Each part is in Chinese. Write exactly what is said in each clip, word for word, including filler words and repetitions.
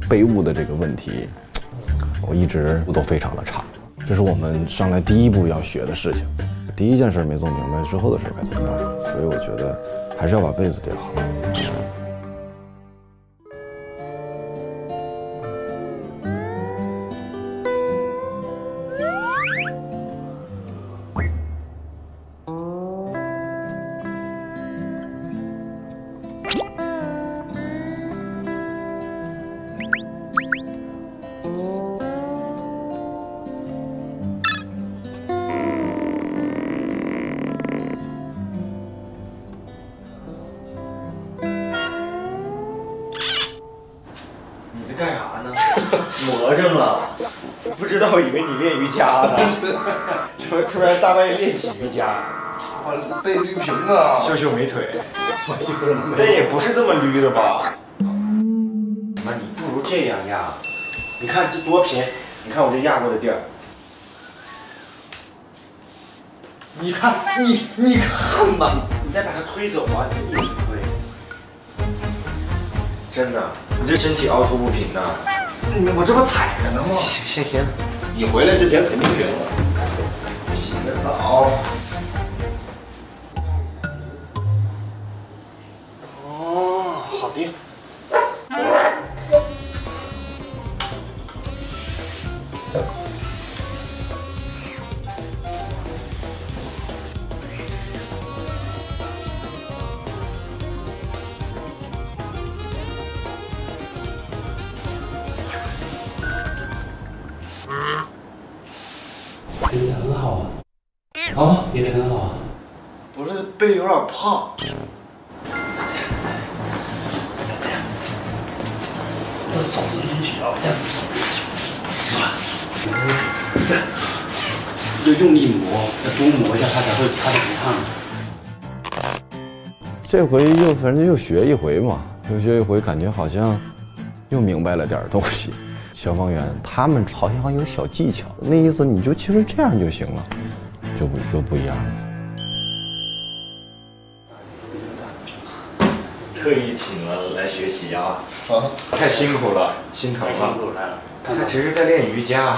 被褥的这个问题，我一直都非常的差。这是我们上来第一步要学的事情。第一件事没做明白，之后的事该怎么办？所以我觉得还是要把被子叠好。 干啥呢？魔怔了，不知道以为你练瑜伽呢。突突然大半夜练起瑜伽， 我被捋平了， 秀秀美腿，那也不是这么捋的吧？妈，你不如这样压，你看这多平，你看我这压过的地儿，你看你你看吧，你再把它推走啊，你一直推，真的。 你这身体凹凸不平呐！我这不踩着呢吗？行行行，你回来之前肯定平了。洗个澡。哦，好的。 叠得很好啊！ 啊， 叠得很好啊！ 我这背有点胖。 这样，这样，这手指进去啊，这样子，是吧？要用力磨，要多磨一下，它才会它才不烫。 这回又反正又学一回嘛，又学一回，感觉好像又明白了点东西。 消防员他们好像有小技巧，那意思你就其实这样就行了，就不就不一样了。 特意请了来学习啊！啊，太辛苦了，心疼了。 辛苦了， 他其实在练瑜伽。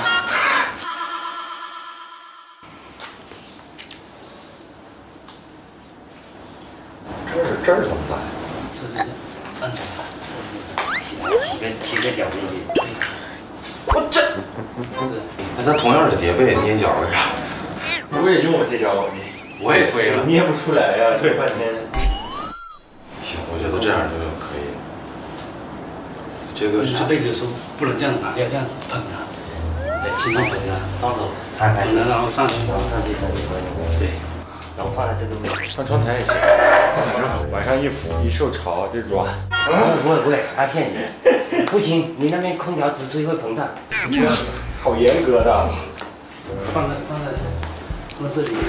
这儿这儿怎么办？ 这是按着起起个起个脚进去。 我这， 那他同样的叠被捏脚为啥？ 我也用过这招，你我也推了， 捏不出来呀，推半天。 行，我觉得这样就可以。这个是拿被子的时候不能这样拿掉，这样子碰它，对，轻松碰它，双手摊开，然后上去，然后上去再对，然后放在这个位置。 放窗台也行，晚上一扶一受潮就软。 不会不会，他骗你，不行，你那边空调直吹会膨胀。 好严格的。 放在放在放在这里。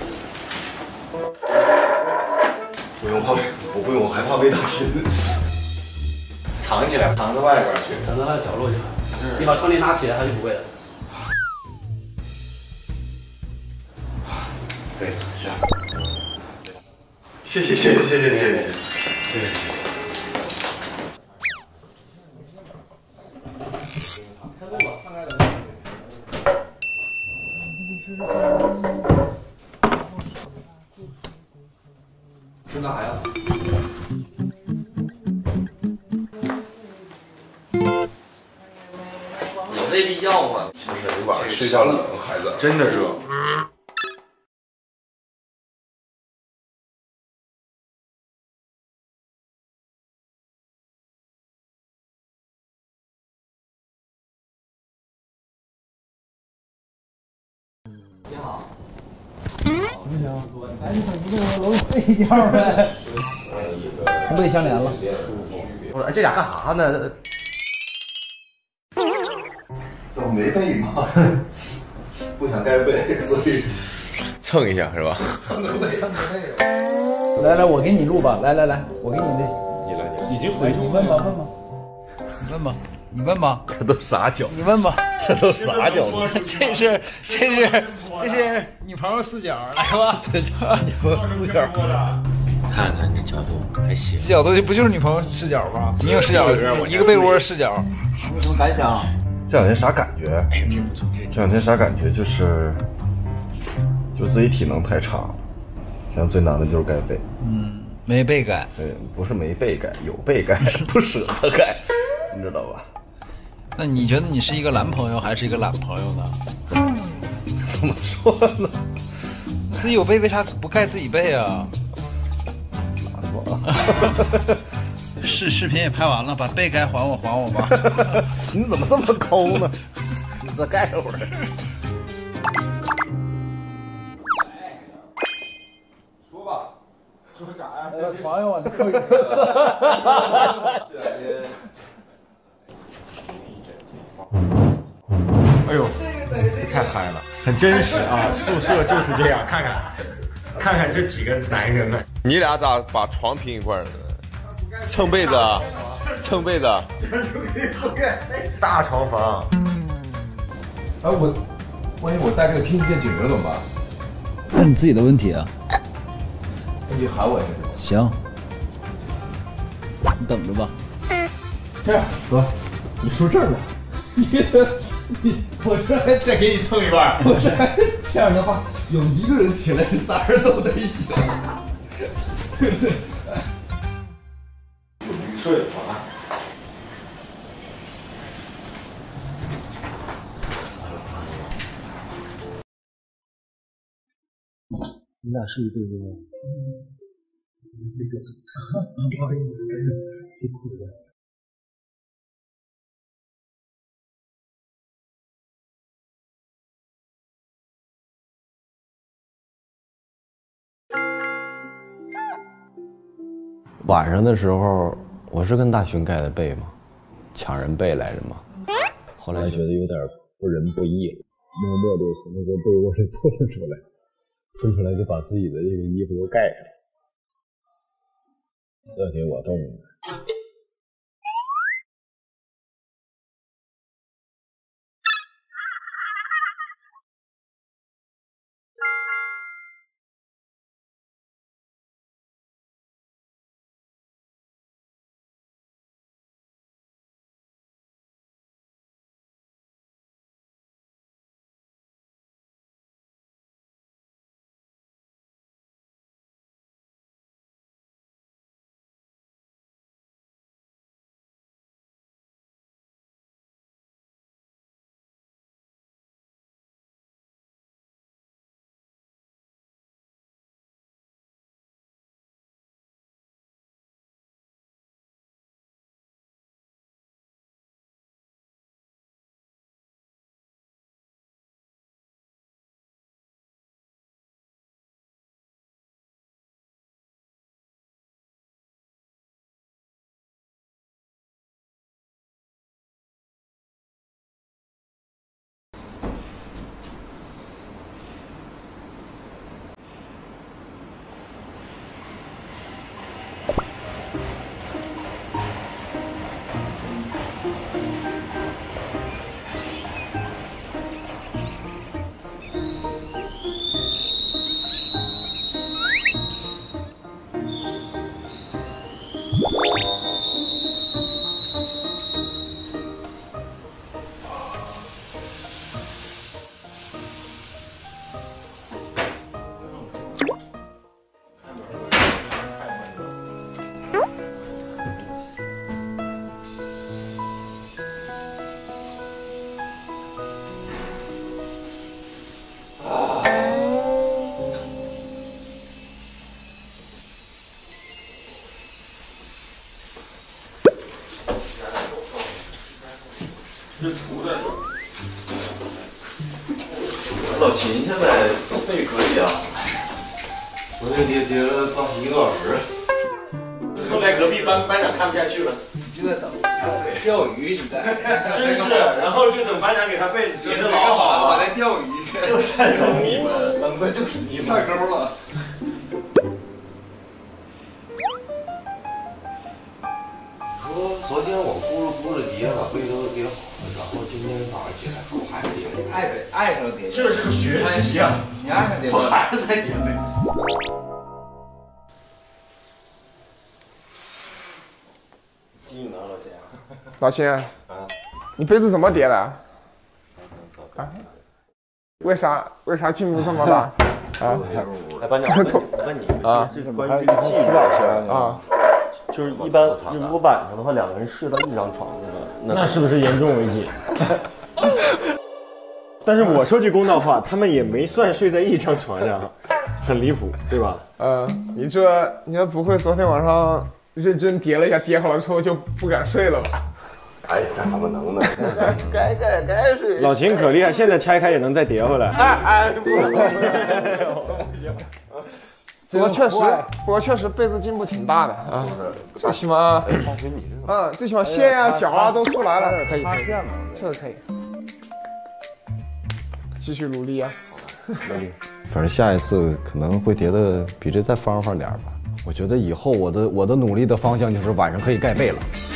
不用怕，我不用，我害怕被打熏。 藏起来，藏在外边去， 藏在那个角落就好。你把窗帘拉起来，它就不会了。 对，行。谢谢谢谢谢谢谢谢。 对。 吃啥呀？ 有这必要吗？ 就是你晚上睡觉冷，孩子真的热。 你好。你好。哎，你怎么不跟我楼睡一觉呗？同被相连了。 我说，哎，这俩干啥呢？ 怎么没被吗？不想盖被，所以蹭一下是吧？ 蹭个被，蹭个被。来来，我给你录吧。来来来，我给你那。 你来，你已经回去。你问吧，问吧。你问吧，你问吧。 这都啥脚？ 你问吧。 这都啥脚？ 这是这是这是女朋友视角，来吧。 这叫女朋友视角。 看看这角度还行。 这角度就不就是女朋友视角吗？你有视角，一个被窝视角。 有什么感想？ 这两天啥感觉？ 哎，这不错，这这两天啥感觉？就是，就自己体能太差了。现在最难的就是盖被。 嗯，没被盖。 对，不是没被盖，有被盖，不舍得盖，你知道吧？ 那你觉得你是一个男朋友还是一个懒朋友呢？ 怎么说呢？ 自己有被为啥不盖自己被啊？视视频也拍完了，把被盖还我还我吧。 你怎么这么抠呢？再盖会儿。 说吧，说啥呀？ 我朋友啊，特有特色。 哎呦，太嗨了，很真实啊！宿舍就是这样，看看，看看这几个男人们， 你俩咋把床拼一块儿呢？蹭被子啊，蹭被子。 大床房。 哎，我万一我带这个听不见警铃怎么办？ 那你自己的问题啊。 那你喊我一下。 行，你等着吧。 这样，哥，你说这儿呢？你你，我这还再给你蹭一半。我这这样的话，有一个人起来，这仨人都得醒，对不对？ 睡了啊。 你俩睡一被窝。 不好意思，辛苦了。 晚上的时候，我是跟大勋盖的被嘛，抢人被来着嘛。后来觉得有点不仁不义，默默地从那个被窝里吞了出来，吞出来就把自己的这个衣服又盖上，这给我冻的。 这图的。 老秦现在背可以啊，昨天叠叠了到一个小时。 后来隔壁班班长看不下去了， 就在等钓鱼，你在。 真是，然后就等班长给他被子叠得老好了， 我在钓鱼， 就在等你们， 等的就是你上钩了。说昨天我咕噜咕噜叠把被都叠好了，然后今天早上起来我还是叠被。 爱爱上叠， 这是学习啊！ 你爱上叠， 我还是在叠被。 低呢，老钱。 老秦， 啊， 你被子怎么叠的？啊？为啥为啥进步这么大？啊？ 哎，班长，我问你，啊，就是关于这个纪律的事儿啊，就是一般如果晚上的话，两个人睡到一张床上，那那是不是严重违纪？但是我说句公道话，他们也没算睡在一张床上，很离谱，对吧？ 呃，你这你这不会昨天晚上认真叠了一下，叠好了之后就不敢睡了吧？ 哎，这怎么能呢？该该该睡。 老秦可厉害，现在拆开也能再叠回来。哎哎，不不过确实，不过确实被子进步挺大的啊，最起码，嗯，最起码线啊、脚啊都出来了，可以，可以，这可以，继续努力啊， 努力。 反正下一次可能会叠的比这再方方点吧。我觉得以后我的我的努力的方向就是晚上可以盖被了。